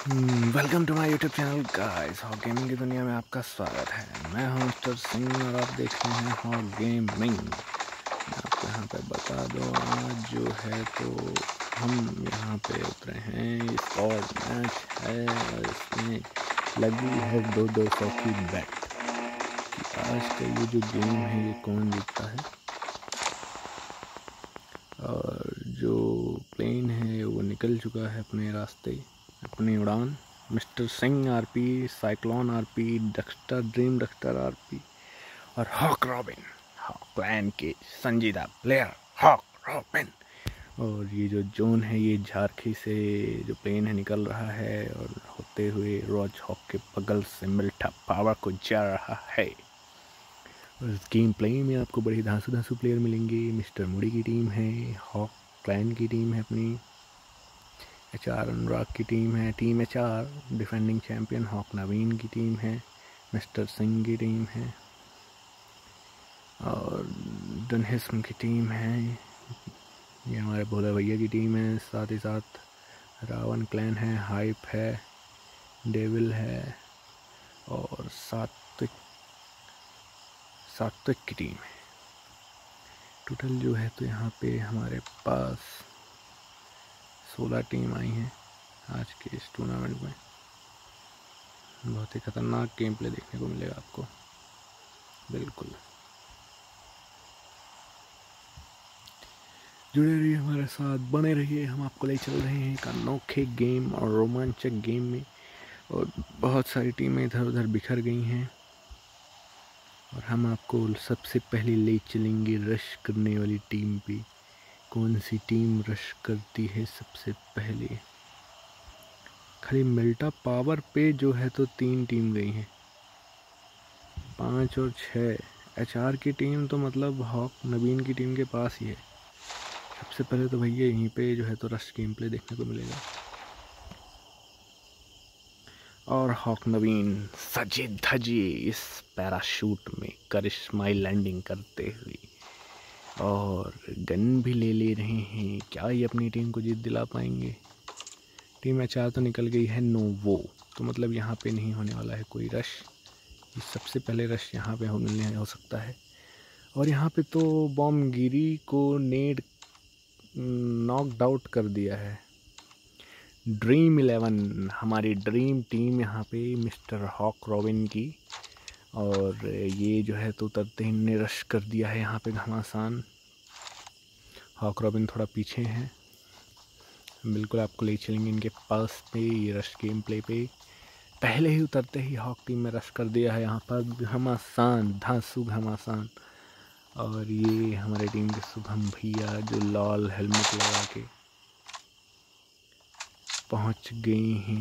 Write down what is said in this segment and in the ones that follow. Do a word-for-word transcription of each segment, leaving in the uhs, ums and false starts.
Welcome to my YouTube channel guys. Hawk gaming की दुनिया में आपका स्वागत है। मैं हूं मिस्टर सिंह और आप देख रहे हैं हॉक गेमिंग। मैं आपको यहाँ पे बता दूं, आज जो है तो हम यहाँ पे उतरे हैं। स्क्वाड मैच है और इसमें लगी है दो दो सौ की बेट कि आज का ये जो गेम है ये कौन जीतता है। और जो प्लेन है वो निकल चुका है अपने रास्ते, अपनी उड़ान। Mister Singh RP, cyclone RP, Dexter, dream Dexter RP और हॉक रॉबिन, हॉक क्लैन के संजीदा प्लेयर हॉक रॉबिन। और ये जो जोन है ये झारखी से जो प्लेन है निकल रहा है और होते हुए रोज हॉक के बगल से मिल्टा पावर को जा रहा है। और इस गेम प्ले में आपको बड़े धांसू धांसू प्लेयर मिलेंगे। मिस्टर मुड़ी की टीम है, हॉक क्लैन की टीम है अपनी, एच आर अनुराग की टीम है, team H R defending champion Hawk Naveen की टीम है, मिस्टर सिंह की टीम है और डनहिस्म की टीम है। ये हमारे भोला भैया की टीम है। साथ ही साथ रावण क्लैन है, हाइप है, डेविल है और सात्विक सात्विक की टीम है। टोटल जो है तो यहाँ पे हमारे पास सोलह टीम आई हैं आज के इस टूर्नामेंट में। बहुत ही खतरनाक गेम प्ले देखने को मिलेगा आपको, बिल्कुल। जुड़े रहिए हमारे साथ, बने रहिए। हम आपको ले चल रहे हैं एक अनोखे गेम और रोमांचक गेम में। और बहुत सारी टीमें इधर उधर बिखर गई हैं और हम आपको सबसे पहले ले चलेंगे रश करने वाली टीम पे। कौन सी टीम रश करती है सबसे पहले? खाली मिल्टा पावर पे जो है तो तीन टीम गई हैं, पाँच और छः। एच आर की टीम तो मतलब हॉक नवीन की टीम के पास ही है। सबसे पहले तो भैया यहीं पे जो है तो रश गेम प्ले देखने को मिलेगा। और हॉक नवीन सजे धजे इस पैराशूट में करिश्माई लैंडिंग करते हुए और गन भी ले ले रहे हैं। क्या ये अपनी टीम को जीत दिला पाएंगे? टीम एच आर तो निकल गई है नोवो, तो मतलब यहाँ पे नहीं होने वाला है कोई रश। सबसे पहले रश यहाँ पे हो मिलने हो सकता है। और यहाँ पे तो बॉम्बगिरी को नेड नॉकड आउट कर दिया है। ड्रीम इलेवन, हमारी ड्रीम टीम यहाँ पे मिस्टर हॉक रॉबिन की। और ये जो है तो उतरते ही ने रश कर दिया है यहाँ पे घमासान। हॉक रॉबिन थोड़ा पीछे हैं, बिल्कुल आपको ले चलेंगे इनके पास पे। ये रश गेम प्ले पे पहले ही उतरते ही हॉक टीम में रश कर दिया है यहाँ पर घमासान, धांसू घमासान। और ये हमारे टीम के शुभम भैया जो लाल हेलमेट लगा के पहुंच गए हैं।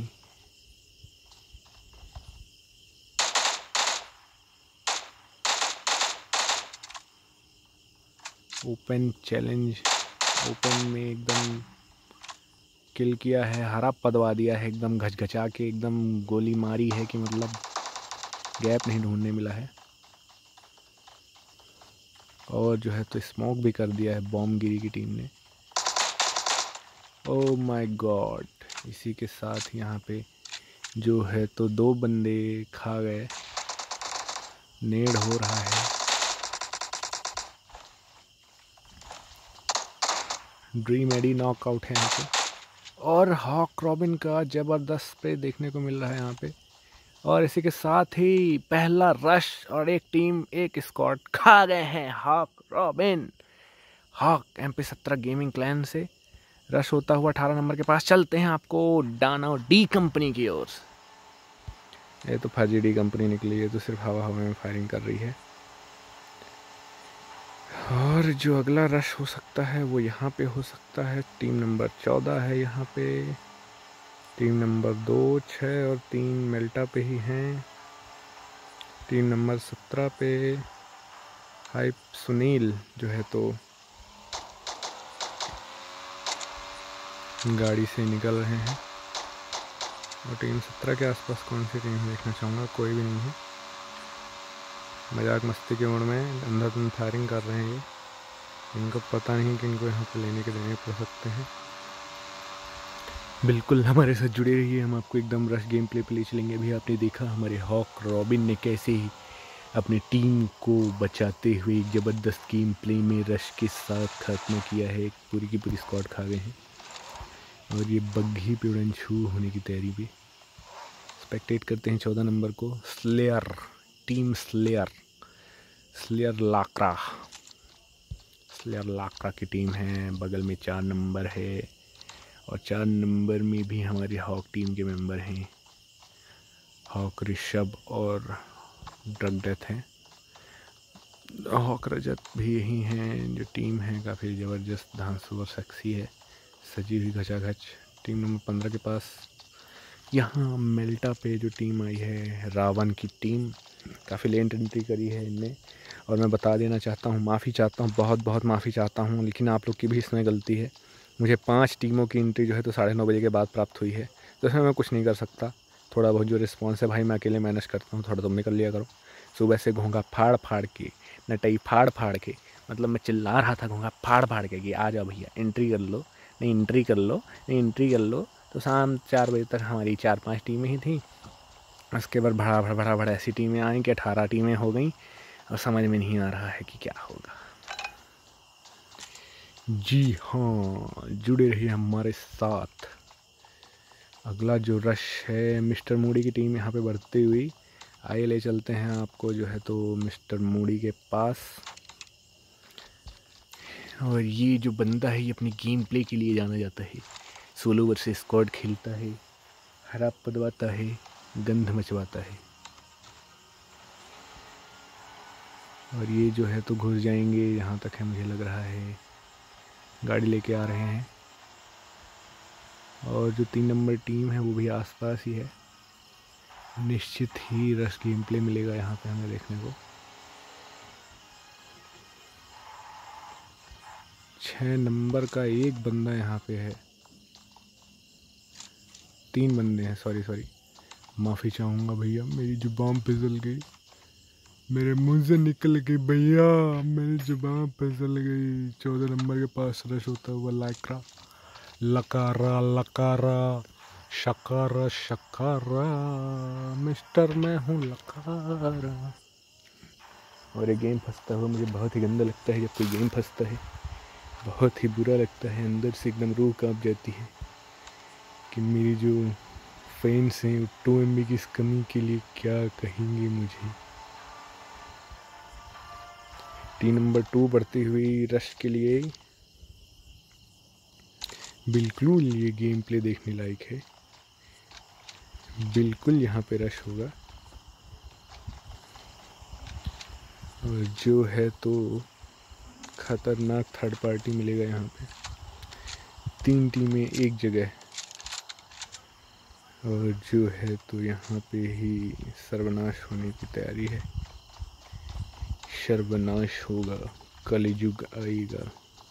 ओपन चैलेंज, ओपन में एकदम किल किया है, हरा पदवा दिया है, एकदम घचघचा के एकदम गोली मारी है कि मतलब गैप नहीं ढूंढने मिला है। और जो है तो स्मोक भी कर दिया है बॉम्बगिरी की टीम ने। ओह माय गॉड, इसी के साथ यहाँ पे जो है तो दो बंदे खा गए। नेड हो रहा है, ड्रीम एडी नॉकआउट है यहाँ पे। और हॉक रॉबिन का ज़बरदस्त प्ले देखने को मिल रहा है यहाँ पे। और इसी के साथ ही पहला रश और एक टीम एक स्क्वाड खा गए हैं Hawk Robin. Hawk M P सत्रह गेमिंग क्लैन से रश होता हुआ अठारह नंबर के पास। चलते हैं आपको डाना डी कंपनी की ओर। ये तो फर्जी डी कंपनी निकली है, तो सिर्फ हवा हवा में फायरिंग कर रही है। और जो अगला रश हो सकता है वो यहाँ पे हो सकता है। टीम नंबर चौदह है यहाँ पे, टीम नंबर दो, छः और तीन मेल्टा पे ही हैं। टीम नंबर सत्रह पे हाइप सुनील जो है तो गाड़ी से निकल रहे हैं। और टीम सत्रह के आसपास कौन सी टीम देखना चाहूँगा, कोई भी नहीं है। मजाक मस्ती के मूड में अंधाधुंध फायरिंग कर रहे हैं ये। इनको पता नहीं कि इनको यहाँ पे लेने के देने पड़ सकते हैं। बिल्कुल हमारे साथ जुड़े रहिए, हम आपको एकदम रश गेम प्ले पे ले चलेंगे। अभी आपने देखा हमारे हॉक रॉबिन ने कैसे ही अपनी टीम को बचाते हुए एक ज़बरदस्त गेम प्ले में रश के साथ खात्मा किया है। पूरी की पूरी स्क्वाड खा गए हैं और ये बग्घी पे उड़न छू होने की तैयारी पे। स्पेक्टेट करते हैं चौदह नंबर को, slayer, team slayer, slayer Lakra, slayer Lakra की टीम है। बगल में चार नंबर है और चार नंबर में भी हमारी हॉक टीम के मेंबर हैं। हॉक ऋषभ और ड्रग डेथ हैं। हॉक रजत भी यही हैं। जो टीम है काफ़ी ज़बरदस्त, धांसू और सेक्सी है, सजी हुई घचाघच। टीम नंबर पंद्रह के पास यहाँ मेल्टा पे जो टीम आई है, रावण की टीम, काफ़ी लेट एंट्री करी है इनने। और मैं बता देना चाहता हूँ, माफ़ी चाहता हूँ, बहुत बहुत माफ़ी चाहता हूँ, लेकिन आप लोग की भी इसमें गलती है। मुझे पांच टीमों की एंट्री जो है तो साढ़े नौ बजे के बाद प्राप्त हुई है, तो इसमें मैं कुछ नहीं कर सकता। थोड़ा बहुत जो रिस्पॉन्स है भाई मैं अकेले मैनेज करता हूँ, थोड़ा तुम निकल लिया करो। सुबह से घोंघा फाड़ फाड़ के, नटई फाड़ फाड़ के, मतलब मैं चिल्ला रहा था घोंघा फाड़ फाड़ के कि आ जाओ भैया एंट्री कर लो, नहीं एंट्री कर लो, नहीं एंट्री कर लो। तो शाम चार बजे तक हमारी चार पाँच टीमें ही थी। उसके बाद भड़ा भड़ा भड़ा भड़ा ऐसी टीमें आई कि अठारह टीमें हो गई और समझ में नहीं आ रहा है कि क्या होगा। जी हाँ, जुड़े रहिए हमारे साथ। अगला जो रश है, मिस्टर मूडी की टीम यहाँ पे बढ़ती हुई। आइए ले चलते हैं आपको जो है तो मिस्टर मूडी के पास। और ये जो बंदा है ये अपने गेम प्ले के लिए जाना जाता है। सोलो वर्सेस स्क्वाड खेलता है, हरा पदवाता है, गंध मचवाता है। और ये जो है तो घुस जाएंगे, यहाँ तक है मुझे लग रहा है। गाड़ी लेके आ रहे हैं और जो तीन नंबर टीम है वो भी आसपास ही है। निश्चित ही रश गेम प्ले मिलेगा यहाँ पे हमें देखने को। छः नंबर का एक बंदा यहाँ पे है, तीन बंदे हैं, सॉरी सॉरी माफ़ी चाहूँगा भैया, मेरी जुबान फिसल गई, मेरे मुंह से निकल गई भैया, मेरी जुबान फिसल गई। चौदह नंबर के पास रश होता हुआ लाकरा, लकारा लकारा, शकारा शकारा, मिस्टर मैं हूँ लकारा। और ये गेम फंसता हुआ मुझे बहुत ही गंदा लगता है। जब कोई गेम फंसता है बहुत ही बुरा लगता है, अंदर से एकदम रूह कांप जाती है कि मेरी जो फैंस हैं टू एम बी की इस कमी के लिए क्या कहेंगे मुझे। टीम नंबर टू बढ़ती हुई रश के लिए। बिल्कुल ये गेम प्ले देखने लायक है, बिल्कुल यहाँ पे रश होगा। और जो है तो खतरनाक थर्ड पार्टी मिलेगा यहाँ पे। तीन टीमें एक जगह और जो है तो यहाँ पे ही सर्वनाश होने की तैयारी है। सर्वनाश होगा, कलयुग आएगा।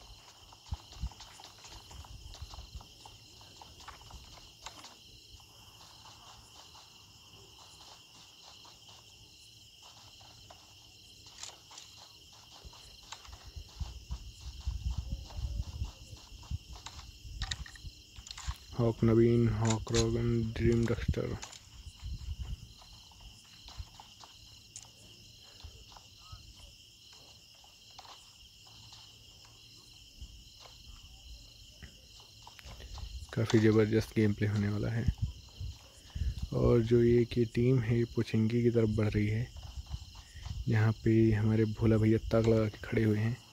Hawk Naveen, Hawk Robin, dream duster. काफ़ी ज़बरदस्त गेम प्ले होने वाला है। और जो ये की टीम है पुचिंगी की तरफ बढ़ रही है। यहाँ पे हमारे भोला भैया ताक लगा के खड़े हुए हैं।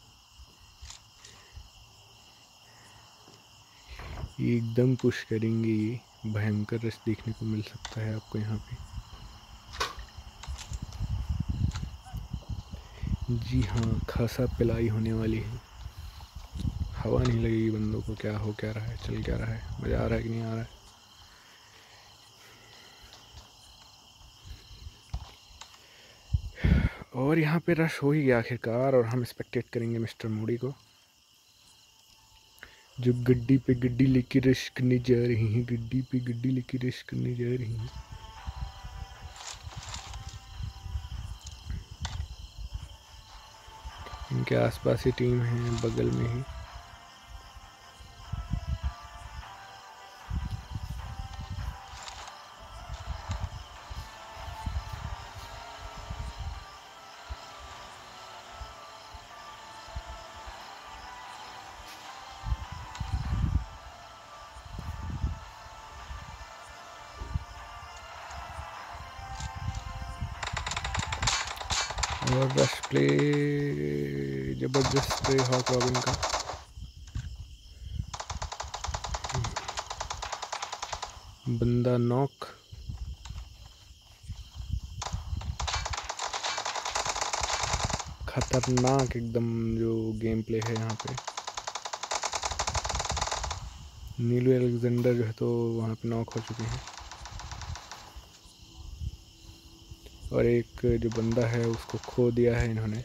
ये एकदम पुश करेंगे, ये भयंकर रश देखने को मिल सकता है आपको यहाँ पे। जी हाँ, खासा पिलाई होने वाली है। हवा नहीं लगेगी बंदों को, क्या हो क्या रहा है, चल क्या रहा है, मज़ा आ रहा है कि नहीं आ रहा है। और यहाँ पे रश हो ही गया आखिरकार और हम स्पेक्टेट करेंगे मिस्टर मूडी को जो गड्डी पे गड्डी लेके रश करने जा रही हैं। गड्डी पे गड्डी लेके रश करने जा रही हैं। इनके आसपास ही टीम है, बगल में ही। और रश प्ले, जबरदस्त प्ले हॉक रॉबिन का। बंदा नॉक, खतरनाक एकदम जो गेम प्ले है यहाँ पे। नीलू अलेक्जेंडर जो है तो वहाँ पे नॉक हो चुके हैं, और एक जो बंदा है उसको खो दिया है इन्होंने।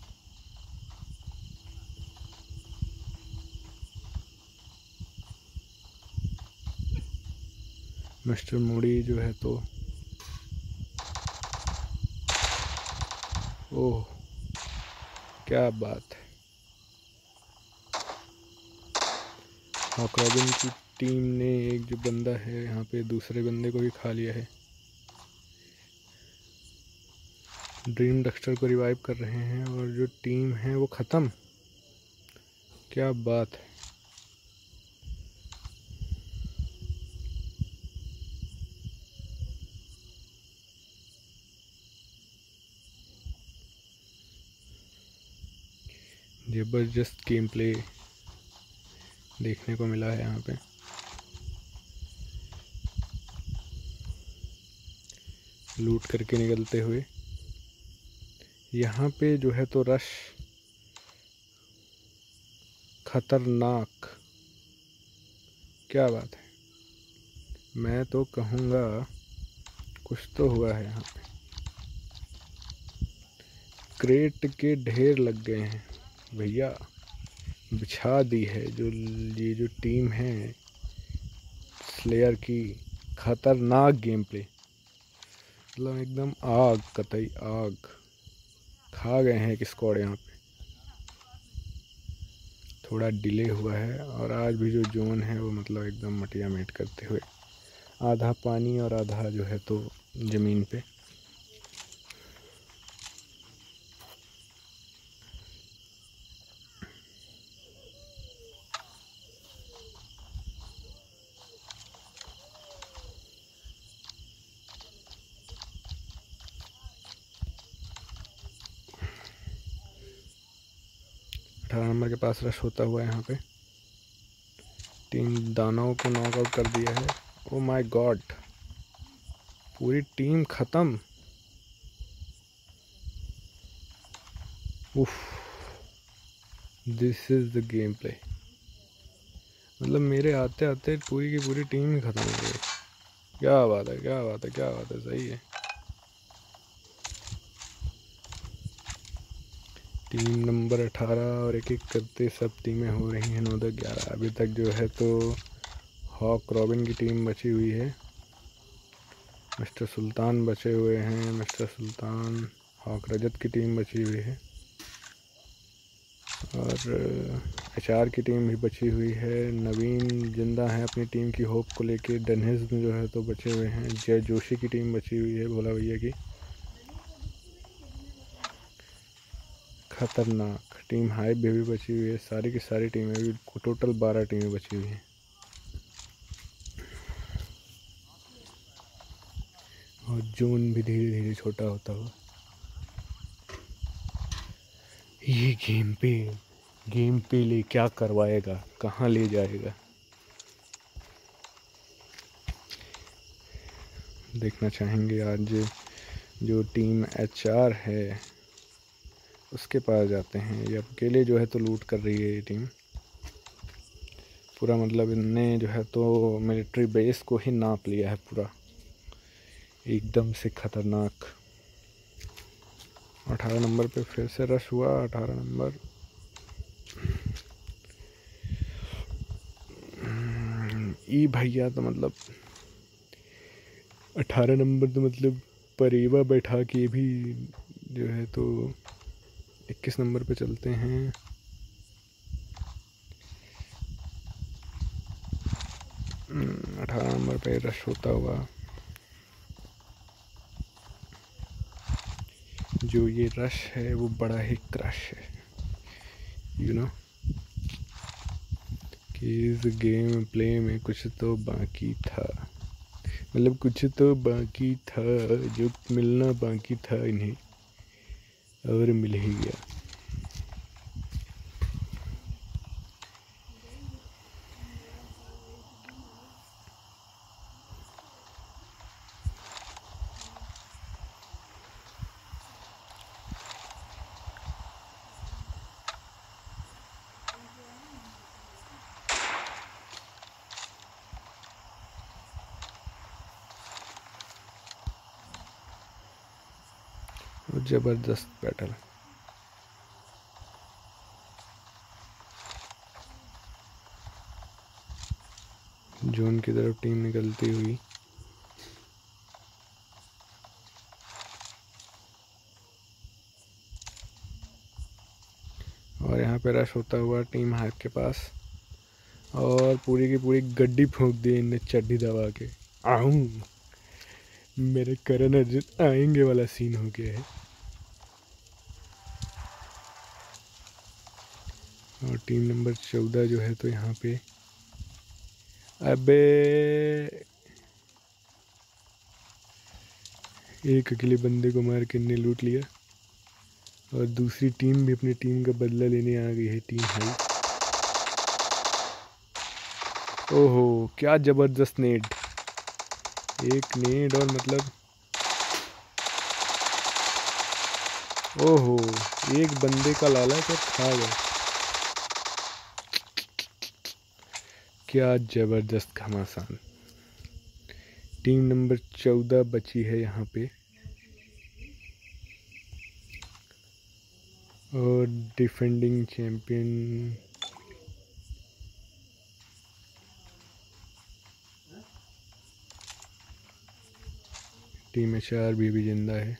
मिस्टर मोड़ी जो है तो, ओह क्या बात है। हॉक रॉबिन की टीम ने एक जो बंदा है यहाँ पे दूसरे बंदे को भी खा लिया है। ड्रीम डक्स्टर को रिवाइव कर रहे हैं और जो टीम है वो ख़त्म। क्या बात है। जबरदस्त गेम प्ले देखने को मिला है यहाँ पे। लूट करके निकलते हुए यहाँ पे जो है तो रश खतरनाक। क्या बात है, मैं तो कहूँगा कुछ तो हुआ है यहाँ पे। क्रेट के ढेर लग गए हैं भैया, बिछा दी है जो ये जो टीम है स्लेयर की। खतरनाक गेम प्ले, मतलब एकदम आग, कतई आग। खा गए हैं एक स्क्वाड यहाँ पे। थोड़ा डिले हुआ है और आज भी जो जोन है वो मतलब एकदम मटिया मेट करते हुए, आधा पानी और आधा जो है तो ज़मीन पे। अठारह नंबर के पास रश होता हुआ यहाँ पे टीम दानव को नॉकआउट कर दिया है। ओ माय गॉड, पूरी टीम ख़त्म। उफ, this is the game play. मतलब मेरे आते आते पूरी की पूरी टीम ही ख़त्म हो गई। क्या बात है, क्या बात है, क्या बात है, सही है। टीम नंबर अठारह और एक एक करते सब टीमें हो रही हैं नौ दस ग्यारह। अभी तक जो है तो हॉक रॉबिन की टीम बची हुई है, मिस्टर सुल्तान बचे हुए हैं, मिस्टर सुल्तान, हॉक रजत की टीम बची हुई है, और एचआर की टीम भी बची हुई है। नवीन जिंदा है अपनी टीम की होप को लेके। डनहिज में जो है तो बचे हुए हैं। जय जोशी की टीम बची हुई है, भोला भैया की। खतरनाक टीम हाइप भी, भी बची हुई है। सारी की सारी टीमें भी, टोटल बारह टीमें बची हुई हैं। और जोन भी धीरे धीरे छोटा होता हुआ। ये गेम पे गेम पे ले क्या करवाएगा, कहाँ ले जाएगा, देखना चाहेंगे। आज जो टीम एचआर है उसके पास जाते हैं। ये अकेले जो है तो लूट कर रही है ये टीम पूरा। मतलब इनने जो है तो मिलिट्री बेस को ही नाप लिया है पूरा, एकदम से खतरनाक। अठारह नंबर पे फिर से रश हुआ। अठारह नंबर ई भैया तो मतलब अठारह नंबर तो मतलब परेवा बैठा के भी जो है तो इक्कीस नंबर पे चलते हैं। अठारह नंबर पे रश होता हुआ जो ये रश है वो बड़ा ही क्रश है, यू नो कि इस गेम प्ले में कुछ तो बाकी था। मतलब कुछ तो बाकी था जो मिलना बाकी था इन्हें, और मिल ही गया। और ज़बरदस्त बैटल। जोन की तरफ टीम निकलती हुई। और यहाँ पे रश होता हुआ टीम हाइप के पास, और पूरी की पूरी गड्डी फूंक दी इनने चड्डी दबा के। आऊं मेरे करण अर्जुन आएंगे वाला सीन हो गया है। और टीम नंबर चौदह जो है तो यहाँ पे, अबे एक अकेले बंदे को मार के इनने लूट लिया। और दूसरी टीम भी अपनी टीम का बदला लेने आ गई है, टीम हाई। ओहो क्या ज़बरदस्त नेड, एक नेड और मतलब ओहो एक बंदे का लाला तो खा गया। क्या ज़बरदस्त घमासान। टीम नंबर चौदह बची है यहाँ पे, और defending champion team H R भी, भी जिंदा है।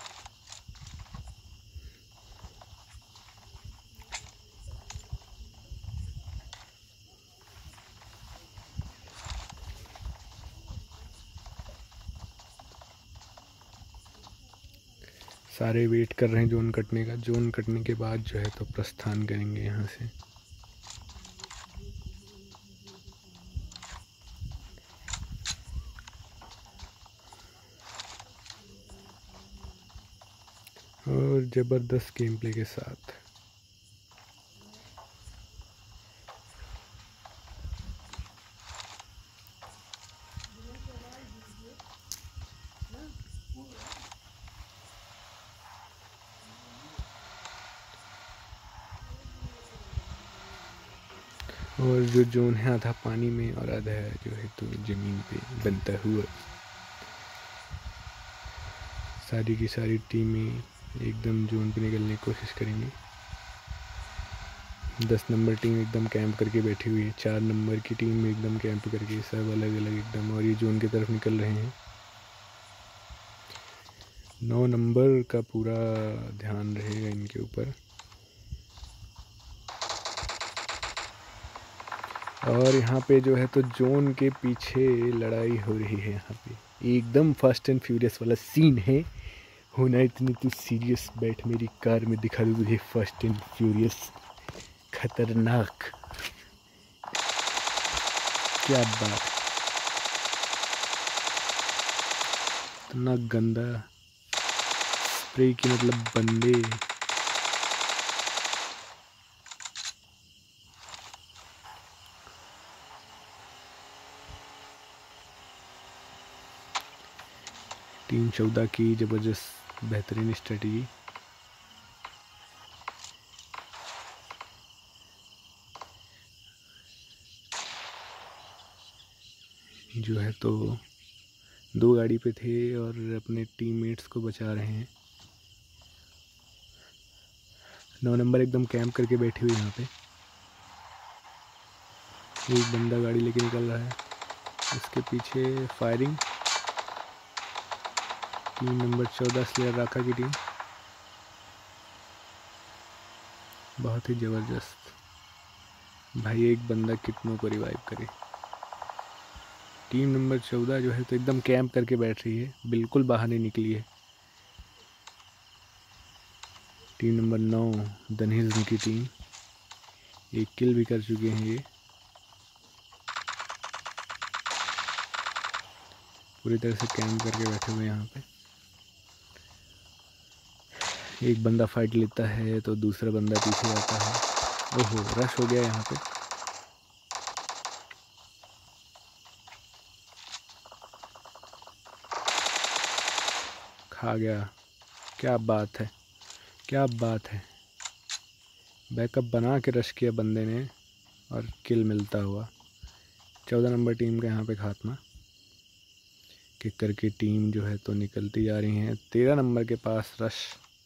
सारे वेट कर रहे हैं जोन कटने का। जोन कटने के बाद जो है तो प्रस्थान करेंगे यहाँ से। और ज़बरदस्त गेम प्ले के साथ और जो जोन है आधा पानी में और आधा जो है तो ज़मीन पे बनता हुआ। सारी की सारी टीमें एकदम जोन पे निकलने की कोशिश करेंगी। दस नंबर टीम एकदम कैंप करके बैठी हुई है, चार नंबर की टीम एकदम कैंप करके, सब अलग अलग एकदम, और ये जोन की तरफ निकल रहे हैं। नौ नंबर का पूरा ध्यान रहेगा इनके ऊपर। और यहाँ पे जो है तो जोन के पीछे लड़ाई हो रही है। यहाँ पे एकदम फास्ट एंड फ्यूरियस वाला सीन है। होना इतनी तो सीरियस, बैठ मेरी कार में दिखा दूँ तुझे फास्ट एंड फ्यूरियस, खतरनाक। क्या बात, इतना गंदा स्प्रे की मतलब बंदे। टीम चौदह की ज़बरदस्त बेहतरीन स्ट्रेटजी। जो है तो दो गाड़ी पे थे और अपने टीममेट्स को बचा रहे हैं। नौ नंबर एकदम कैंप करके बैठी हुई यहाँ पे। एक बंदा गाड़ी लेके निकल रहा है, इसके पीछे फायरिंग। टीम नंबर चौदह स्लेयर राका की टीम, बहुत ही ज़बरदस्त। भाई एक बंदा कितनों को रिवाइव करे। टीम नंबर चौदह जो है तो एकदम कैंप करके बैठ रही है, बिल्कुल बाहर नहीं निकली है। टीम नंबर नौ दनहिज़्म की टीम एक किल भी कर चुके हैं। ये पूरी तरह से कैंप करके बैठे हुए हैं यहाँ पे। एक बंदा फाइट लेता है तो दूसरा बंदा पीछे आता है। ओहो, रश हो गया यहाँ पे। खा गया। क्या बात है, क्या बात है। बैकअप बना के रश किया बंदे ने और किल मिलता हुआ। चौदह नंबर टीम का यहाँ पे खात्मा। किकर की टीम जो है तो निकलती जा रही है। तेरह नंबर के पास रश।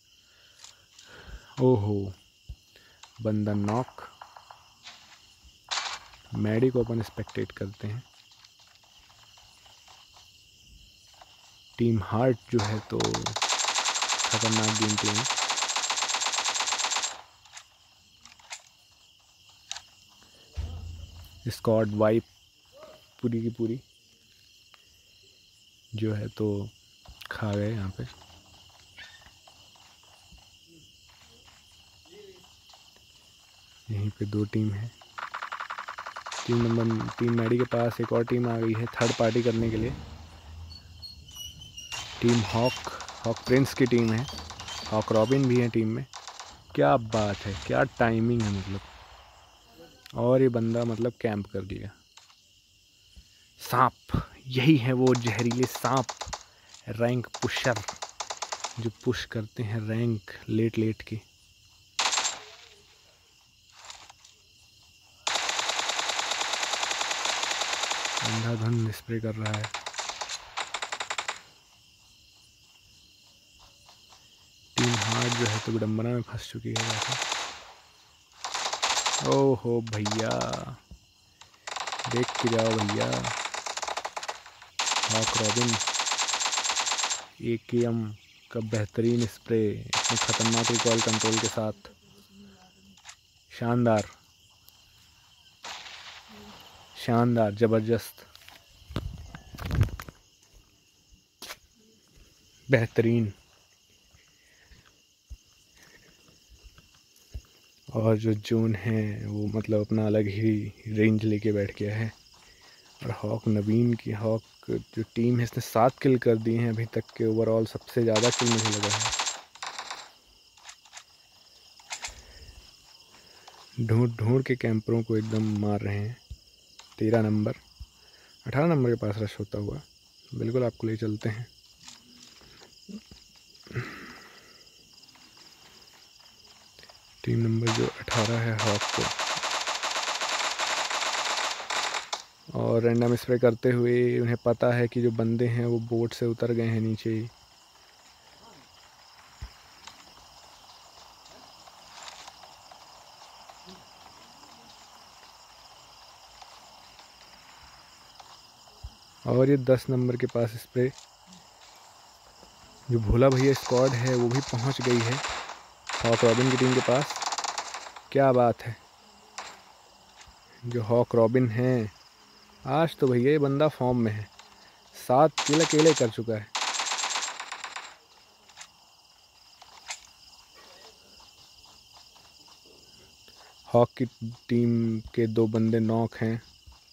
ओहो, बंदा नॉक। मैडी को अपन स्पेक्टेट करते हैं। टीम हार्ट जो है तो खतरनाक गेम प्ले में। स्क्वाड वाइप पूरी की पूरी जो है तो खा गए यहाँ पे। यहीं पे दो टीम है। टीम नंबर टीम मैडी के पास एक और टीम आ गई है थर्ड पार्टी करने के लिए। टीम हॉक हॉक प्रिंस की टीम है। हॉक रॉबिन भी है टीम में। क्या बात है, क्या टाइमिंग है मतलब। और ये बंदा मतलब कैंप कर लिया। सांप, यही है वो जहरीले सांप, रैंक पुशर जो पुश करते हैं रैंक लेट लेट के। अंधाधुंध स्प्रे कर रहा है। टीम हार्ट जो है तो विडम्बना में फंस चुकी है वैसे। ओहो भैया, देख के जाओ भैया। हॉक रॉबिन ए के एम का बेहतरीन स्प्रे इसमें खतरनाक रिकॉल कंट्रोल के साथ। शानदार शानदार ज़बरदस्त बेहतरीन। और जो जोन है वो मतलब अपना अलग ही रेंज लेके बैठ गया है। और हॉक नवीन की हॉक जो टीम है इसने सात किल कर दिए हैं अभी तक के। ओवरऑल सबसे ज़्यादा किल मुझे लगा है। ढूंढ ढूंढ के कैंपरों को एकदम मार रहे हैं। तेरह नंबर अठारह नंबर के पास रश होता हुआ बिल्कुल आपको ले चलते हैं। टीम नंबर जो अठारह है हॉक को और रैंडम स्प्रे करते हुए उन्हें पता है कि जो बंदे हैं वो बोट से उतर गए हैं नीचे ही। और ये दस नंबर के पास स्प्रे जो भोला भैया स्क्वाड है वो भी पहुंच गई है हॉक रॉबिन की टीम के पास। क्या बात है, जो हॉक रॉबिन है आज तो भैया ये बंदा फॉर्म में है। सात किल अकेले कर चुका है। हॉक की टीम के दो बंदे नॉक हैं।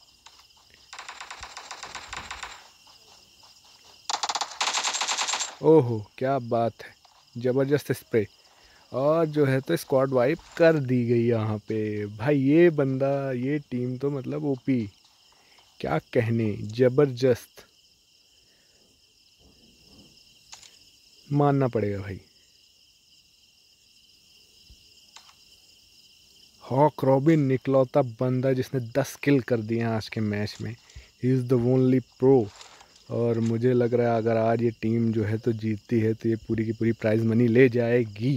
ओहो, क्या बात है, ज़बरदस्त स्प्रे। और जो है तो स्क्वाड वाइप कर दी गई यहाँ पे भाई। ये बंदा ये टीम तो मतलब ओपी, क्या कहने, ज़बरदस्त मानना पड़ेगा भाई। हॉक रॉबिन इकलौता बंदा जिसने दस किल कर दिए हैं आज के मैच में। He is the only pro. और मुझे लग रहा है अगर आज ये टीम जो है तो जीतती है तो ये पूरी की पूरी प्राइज़ मनी ले जाएगी।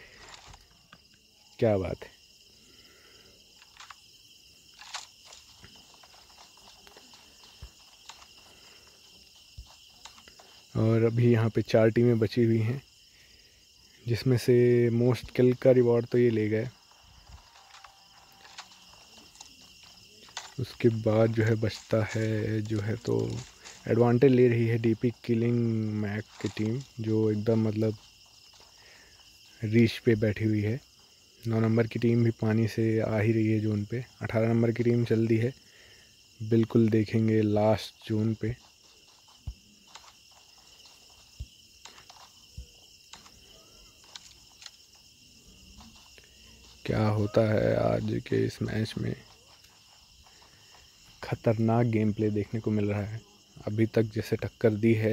क्या बात है। और अभी यहाँ पे चार टीमें बची हुई हैं जिसमें से मोस्ट किल का रिवॉर्ड तो ये ले गए। उसके बाद जो है बचता है जो है तो एडवांटेज ले रही है डीपी किलिंग मैक की टीम जो एकदम मतलब रीच पे बैठी हुई है। नौ नंबर की टीम भी पानी से आ ही रही है जोन पे। अठारह नंबर की टीम चल दी है, बिल्कुल देखेंगे लास्ट जोन पे। क्या होता है आज के इस मैच में। खतरनाक गेम प्ले देखने को मिल रहा है। अभी तक जैसे टक्कर दी है,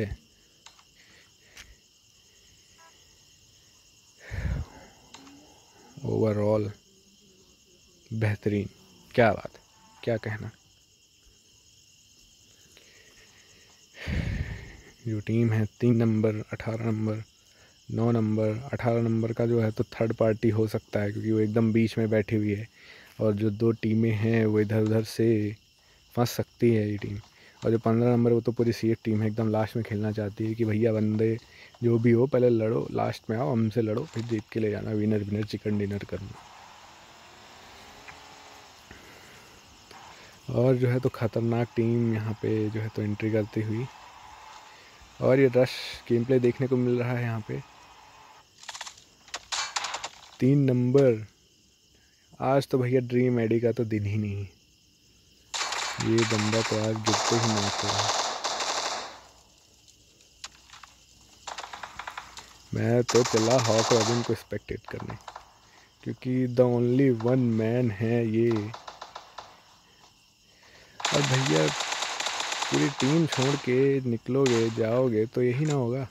ओवरऑल बेहतरीन। क्या बात है, क्या कहना। जो टीम है तीन नंबर, अठारह नंबर, नौ नंबर, अठारह नंबर का जो है तो थर्ड पार्टी हो सकता है क्योंकि वो एकदम बीच में बैठी हुई है। और जो दो टीमें हैं वो इधर उधर से फंस सकती है ये टीम। और जो पंद्रह नंबर वो तो पूरी सेफ टीम है, एकदम लास्ट में खेलना चाहती है कि भैया बंदे जो भी हो पहले लड़ो, लास्ट में आओ हमसे लड़ो, फिर जीत के ले जाना, विनर विनर चिकन डिनर करना। और जो है तो ख़तरनाक टीम यहाँ पे जो है तो एंट्री करती हुई। और ये रश गेम प्ले देखने को मिल रहा है यहाँ पे। तीन नंबर, आज तो भैया ड्रीम एडी का तो दिन ही नहीं। ये बंदा तो आज गिरते ही नॉक हो रहा है। मैं तो चला हॉक रॉबिन को स्पेक्टेट करने क्योंकि द ओनली वन मैन है ये। और भैया पूरी टीम छोड़ के निकलोगे, जाओगे तो यही ना होगा।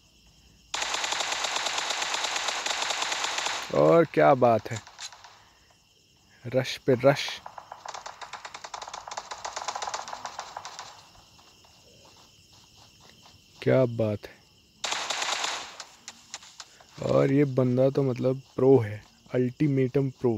और क्या बात है, रश पे रश। क्या बात है। और ये बंदा तो मतलब प्रो है, अल्टीमेटम प्रो।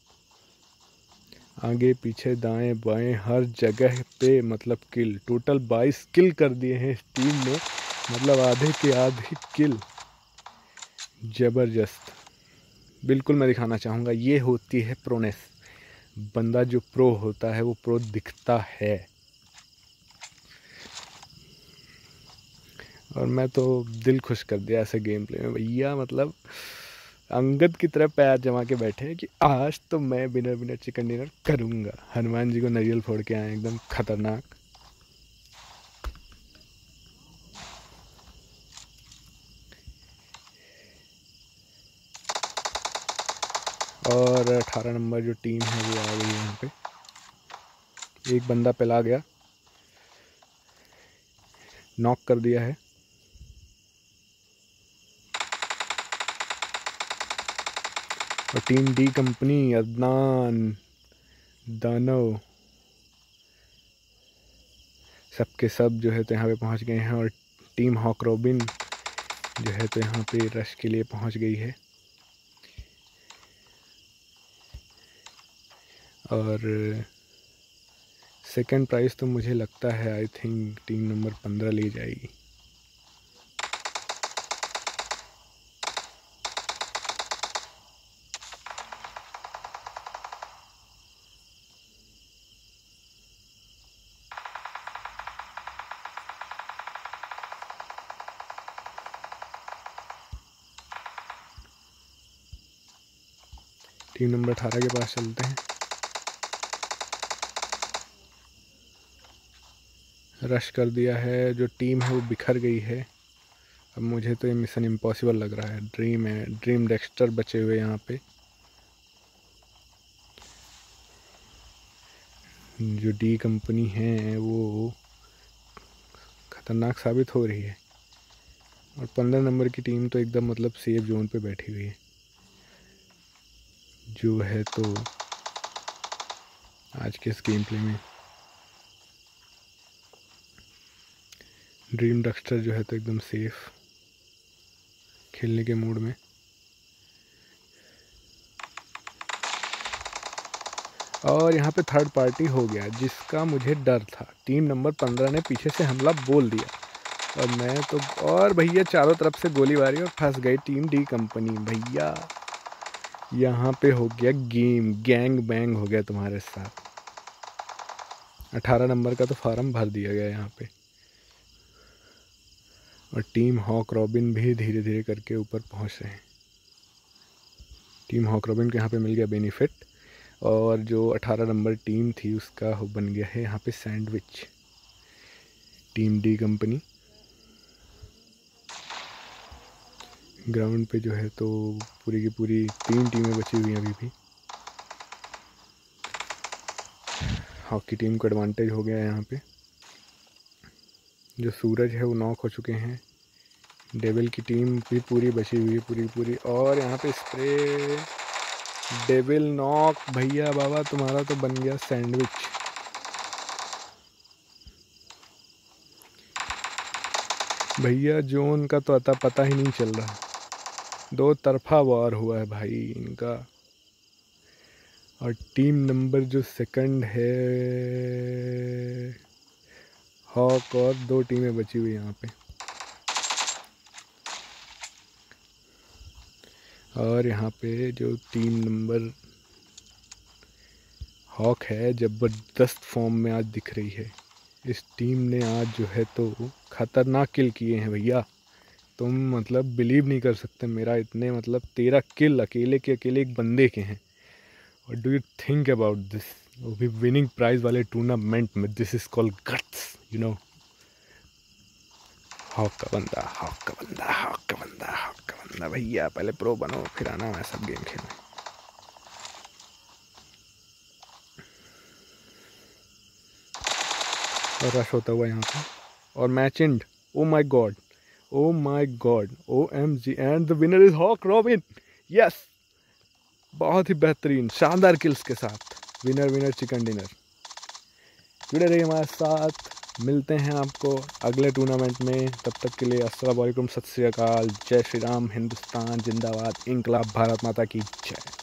आगे पीछे दाएं बाएं हर जगह पे मतलब किल। टोटल बाईस किल कर दिए हैं इस टीम ने, मतलब आधे के आधे किल। ज़बरदस्त। बिल्कुल मैं दिखाना चाहूँगा, ये होती है प्रोनेस। बंदा जो प्रो होता है वो प्रो दिखता है। और मैं तो दिल खुश कर दिया ऐसे गेम प्ले में भैया। मतलब अंगद की तरह पैर जमा के बैठे हैं कि आज तो मैं बिनर बिनर चिकन डिनर करूँगा। हनुमान जी को नारियल फोड़ के आए एकदम खतरनाक। और अठारह नंबर जो टीम है वो आ गई है यहाँ पे। एक बंदा पिला गया, नॉक कर दिया है। और टीम डी कंपनी, अदनान, दानव, सबके सब जो है तो यहाँ पे पहुँच गए हैं। और टीम हॉक रॉबिन जो है तो यहाँ पे रश के लिए पहुँच गई है। और सेकंड प्राइज़ तो मुझे लगता है आई थिंक टीम नंबर पंद्रह ले जाएगी। टीम नंबर अठारह के पास चलते हैं। रश कर दिया है, जो टीम है वो बिखर गई है। अब मुझे तो ये मिशन इम्पॉसिबल लग रहा है। ड्रीम है, ड्रीम डेक्स्टर बचे हुए यहाँ पे। जो डी कंपनी है वो ख़तरनाक साबित हो रही है। और पंद्रह नंबर की टीम तो एकदम मतलब सेफ जोन पे बैठी हुई है। जो है तो आज के इस गेम प्ले में ड्रीम डेक्स्टर जो है तो एकदम सेफ खेलने के मूड में। और यहाँ पे थर्ड पार्टी हो गया जिसका मुझे डर था। टीम नंबर पंद्रह ने पीछे से हमला बोल दिया और मैं तो, और भैया चारों तरफ से गोलीबारी और फंस गई टीम डी कंपनी। भैया यहाँ पे हो गया गेम, गैंग बैंग हो गया तुम्हारे साथ। अठारह नंबर का तो फार्म भर दिया गया यहाँ पे। और टीम हॉक रॉबिन भी धीरे धीरे करके ऊपर पहुँच रहे हैं। टीम हॉक रॉबिन को यहाँ पे मिल गया बेनिफिट। और जो अठारह नंबर टीम थी उसका बन गया है यहाँ पे sandwich. Team D company ground पे जो है तो पूरी की पूरी तीन टीमें बची हुई हैं अभी भी। हॉक की टीम को एडवांटेज हो गया है यहाँ पे। जो सूरज है वो नॉक हो चुके हैं। डेविल की टीम भी पूरी बची हुई है, पूरी पूरी। और यहाँ पे स्प्रे, डेविल नॉक। भैया बाबा तुम्हारा तो बन गया सैंडविच। भैया जोन का तो अता पता ही नहीं चल रहा। दो तरफा वार हुआ है भाई इनका। और टीम नंबर जो सेकंड है हॉक, और दो टीमें बची हुई यहाँ पे। और यहाँ पे जो टीम नंबर हॉक है ज़बरदस्त फॉर्म में आज दिख रही है। इस टीम ने आज जो है तो ख़तरनाक किल किए हैं भैया। तुम मतलब बिलीव नहीं कर सकते मेरा, इतने मतलब तेरह किल अकेले के अकेले एक बंदे के हैं। और do you think about this, वो भी विनिंग प्राइज वाले टूर्नामेंट में। This is called guts, you know. Hawk का बंदा, हॉक का बंदा, हॉक का बंदा, हॉक का बंदा। भैया पहले प्रो बनो फिर आना मैं सब गेम खेलने। और रश होता हुआ यहाँ पे, और match end. Oh my god, oh my god, O M G. And the winner is Hawk Robin. Yes, बहुत ही बेहतरीन शानदार किल्स के साथ विनर विनर चिकन डिनर। जुड़े रहिए हमारे साथ, मिलते हैं आपको अगले टूर्नामेंट में। तब तक के लिए अस्सलाम वालेकुम, सत श्री अकाल, जय श्री राम, हिंदुस्तान जिंदाबाद, इंकलाब, भारत माता की जय।